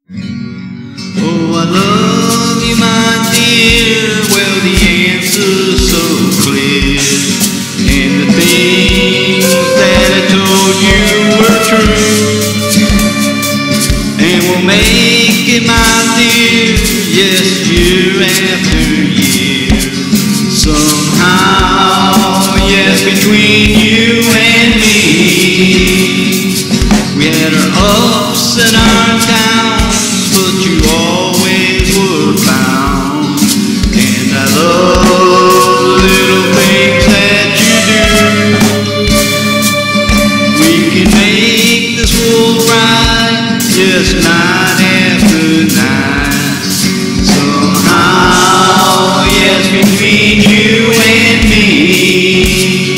Oh, I love you, my dear. Well, the answer's so clear, and the things that I told you were true, and we'll make it, my dear. Yes, year after year. Somehow, yes, between you and me, we had our ups and our downs, but you always were found. And I love the little things that you do. We can make this world right, yes, night after night. Somehow, yes, between you and me,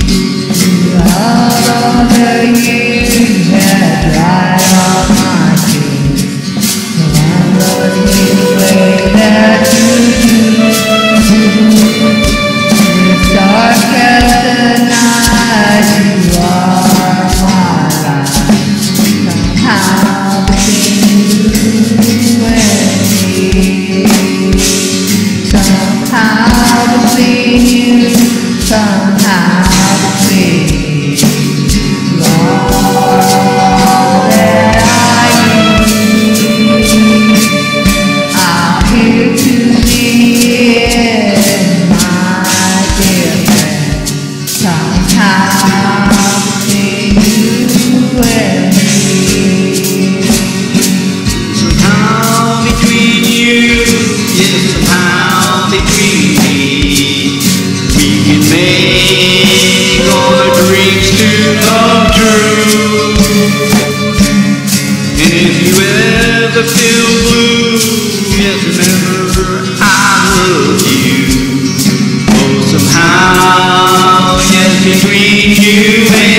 all the years had dried all my tears. So I love you the way that you do. It's dark as the night, you are my light. Somehow between you and me, somehow between you, somehow between me. Ever feel blue, yes, remember I love you. Oh, somehow, yes, between you and